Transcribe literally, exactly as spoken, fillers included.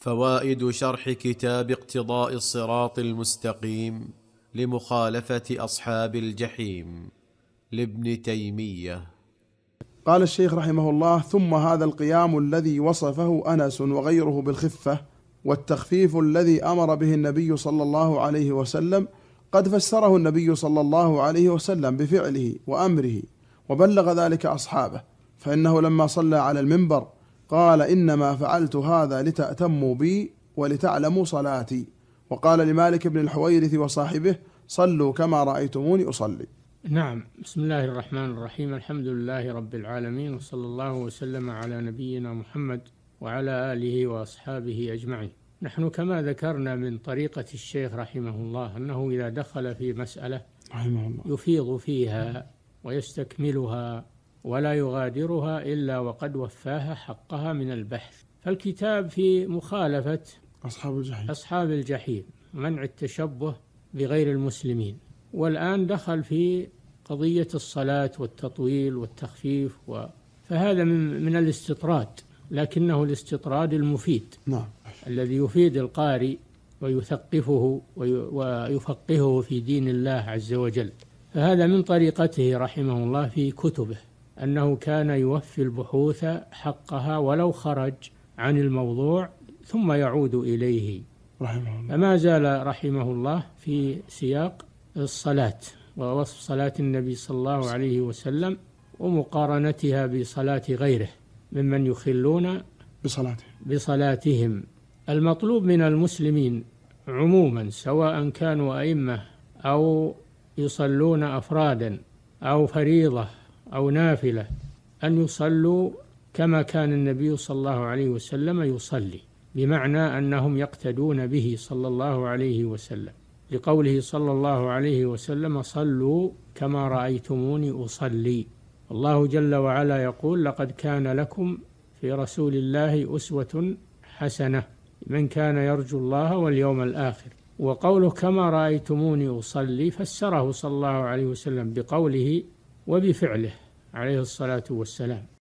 فوائد شرح كتاب اقتضاء الصراط المستقيم لمخالفة أصحاب الجحيم لابن تيمية. قال الشيخ رحمه الله: ثم هذا القيام الذي وصفه أنس وغيره بالخفة والتخفيف الذي أمر به النبي صلى الله عليه وسلم قد فسره النبي صلى الله عليه وسلم بفعله وأمره وبلغ ذلك أصحابه، فإنه لما صلى على المنبر قال: إنما فعلت هذا لتأتموا بي ولتعلموا صلاتي. وقال لمالك بن الحويرث وصاحبه: صلوا كما رأيتموني أصلي. نعم. بسم الله الرحمن الرحيم. الحمد لله رب العالمين، وصلى الله وسلم على نبينا محمد وعلى آله وأصحابه أجمعين. نحن كما ذكرنا من طريقة الشيخ رحمه الله أنه إذا دخل في مسألة رحمه الله يفيض فيها ويستكملها ولا يغادرها إلا وقد وفاها حقها من البحث. فالكتاب في مخالفة أصحاب الجحيم أصحاب الجحيم، منع التشبه بغير المسلمين، والآن دخل في قضية الصلاة والتطويل والتخفيف و... فهذا من, من الاستطراد، لكنه الاستطراد المفيد. نعم. الذي يفيد القارئ ويثقفه وي... ويفقهه في دين الله عز وجل. فهذا من طريقته رحمه الله في كتبه، أنه كان يوفي البحوث حقها ولو خرج عن الموضوع ثم يعود إليه رحمه الله. فما زال رحمه الله في سياق الصلاة ووصف صلاة النبي صلى الله عليه وسلم ومقارنتها بصلاة غيره ممن يخلون بصلاته بصلاتهم. المطلوب من المسلمين عموما، سواء كانوا أئمة أو يصلون أفرادا أو فريضة أو نافلة، أن يصلوا كما كان النبي صلى الله عليه وسلم يصلي، بمعنى أنهم يقتدون به صلى الله عليه وسلم، لقوله صلى الله عليه وسلم: صلوا كما رأيتموني أصلي. الله جل وعلا يقول: لقد كان لكم في رسول الله أسوة حسنة من كان يرجو الله واليوم الآخر. وقوله كما رأيتموني أصلي فسره صلى الله عليه وسلم بقوله وبفعله عليه الصلاة والسلام.